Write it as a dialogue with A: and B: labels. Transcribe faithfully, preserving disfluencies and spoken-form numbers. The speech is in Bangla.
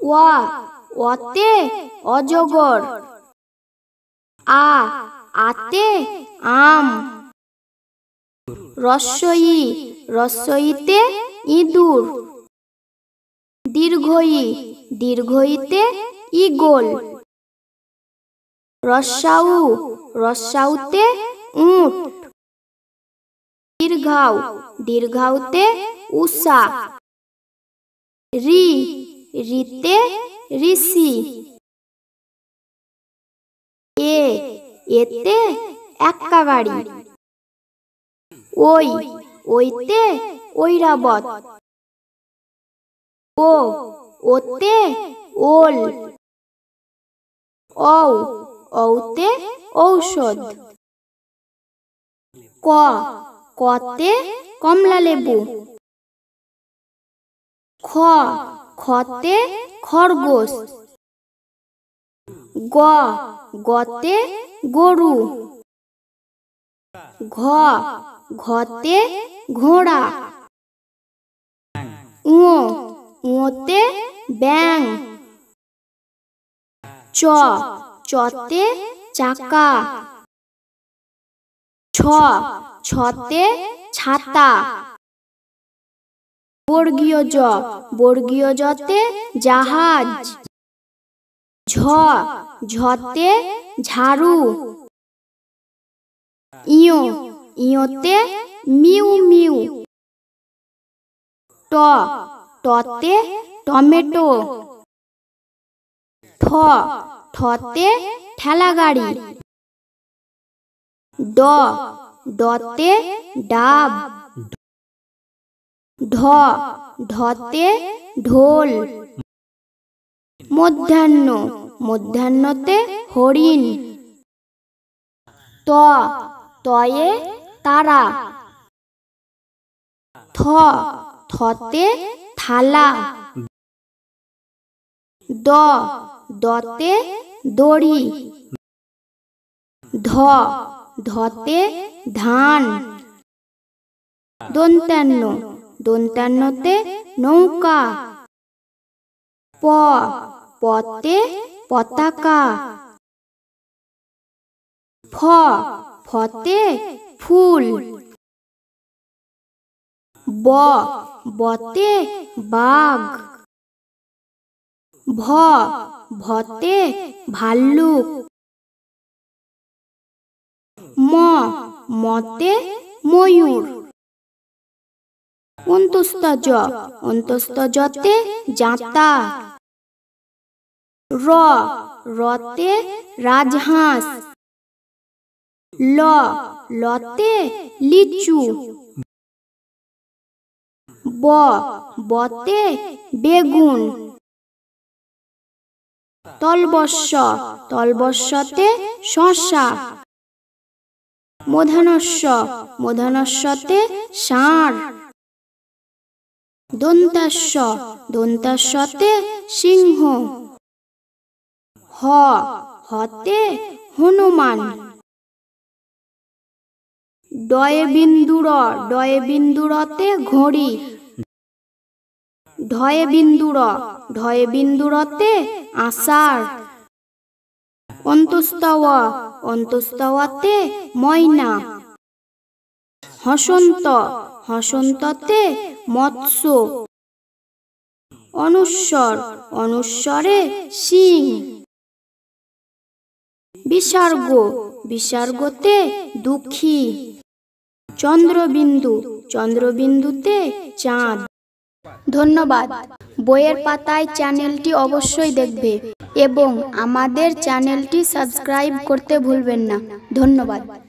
A: ওয়া ওয়াতে অজগর। আ আতে আম। রস্বই রস্বইতে ইঁদুর। দীর্ঘই দীর্ঘইতে ঈগল। রস্যাউ রস্যাউতে উট। দীর্ঘাউ দীর্ঘাউতে উষা। রি রিতে ঋষি। এ এতে এক্কা গাড়ি। ওই ওইতে ঐরাবত। ও ওতে ওল। ঔ ঔতে ঔষধ। ক কতে কমলা লেবু। খ খতে খরগোশ। গ গতে গরু। ঘ ঘতে ঘোড়া। ঙ ঙতে ব্যাঙ। চ চতে চাকা। ছ ছতে ছাতা। বর্গীয় জ বর্গীয় জতে জাহাজ। ঝ ঝতে ঝাড়ু। ইয় ইয়তে মিউ মিউ। ট টতে টমেটো। ঠ ঠতে ঠেলা গাড়ি। ড ডতে ডাব। ঢ ঢতে ঢোল। মধ্যাহ্ন মধ্যাহ্নতে হরিণ। ত তয়ে তারা। থ থতে থালা। দ দতে দড়ি। ধ ধতে ধান। দন্ত্যান্ন দন্ত্যান্নতে নৌকা। প পতে পতাকা। ফ ফতে ফুল। ব বতে বাঘ। ভ ভতে ভাল্লুক। ম মতে ময়ূর। অন্তস্থ জ অন্তস্থ জতে জাঁতা। র রতে রাজহাঁস। ল লতে লিচু। ব বতে বেগুন। তলবস্য তলবস্যতে শসা। মূর্ধন্যস্ব মূর্ধন্যস্বতে ষাঁড়। দন্ত্যাস্ব দন্ত্যাস্বতে সিংহ। হ হতে হনুমান। ডয়ে বিন্দুর ডয়ে বিন্দুরতে ঘড়ি। ঢয়ে বিন্দুর ঢয়ে বিন্দুরতে আষাঢ়। অন্তস্থ অন্তস্থতে ময়না। হসন্ত হসন্ততে মৎস্য। অনুস্বর অনুস্বরে সিং। বিসর্গ বিসর্গতে দুঃখী। চন্দ্রবিন্দু চন্দ্রবিন্দুতে চাঁদ। ধন্যবাদ। বইয়ের পাতায় চ্যানেলটি অবশ্যই দেখবে এবং আমাদের চ্যানেলটি সাবস্ক্রাইব করতে ভুলবেন না। ধন্যবাদ।